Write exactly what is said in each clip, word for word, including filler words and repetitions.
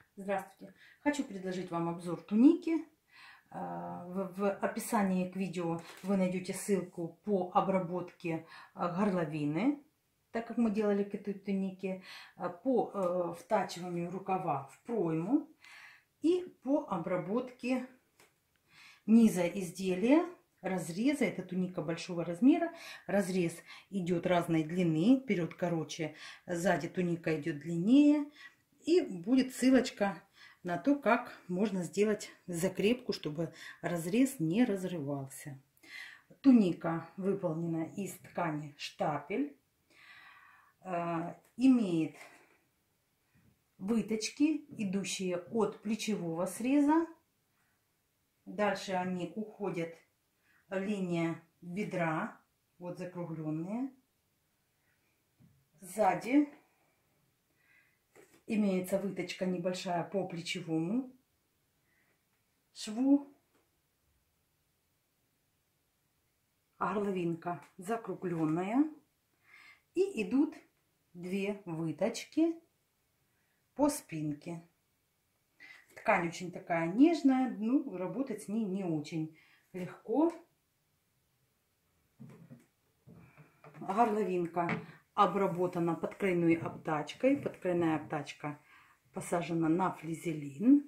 Здравствуйте! Хочу предложить вам обзор туники. В, в описании к видео вы найдете ссылку по обработке горловины, так как мы делали к этой тунике, по втачиванию рукава в пройму и по обработке низа изделия, разреза. Это туника большого размера. Разрез идет разной длины. Вперед короче, сзади туника идет длиннее. И будет ссылочка на то, как можно сделать закрепку, чтобы разрез не разрывался. Туника выполнена из ткани штапель. Э, имеет выточки, идущие от плечевого среза. Дальше они уходят линия бедра, вот закругленные. Сзади имеется выточка небольшая по плечевому шву. Горловинка закругленная. И идут две выточки по спинке. Ткань очень такая нежная, ну, работать с ней не очень легко. Горловинка обработана подкрайной обтачкой. Подкрайная обтачка посажена на флизелин.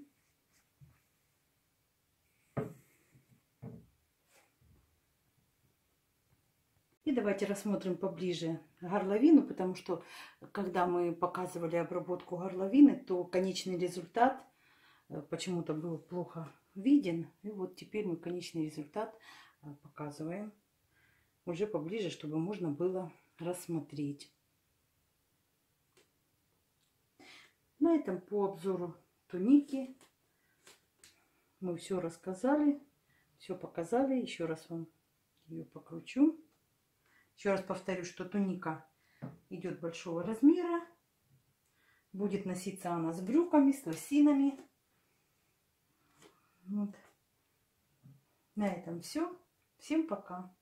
И давайте рассмотрим поближе горловину, потому что когда мы показывали обработку горловины, то конечный результат почему-то был плохо виден. И вот теперь мы конечный результат показываем уже поближе, чтобы можно было рассмотреть. На этом по обзору туники мы все рассказали, все показали. Еще раз вам ее покручу. Еще раз повторю, что туника идет большого размера. Будет носиться она с брюками, с лосинами. Вот. На этом все. Всем пока.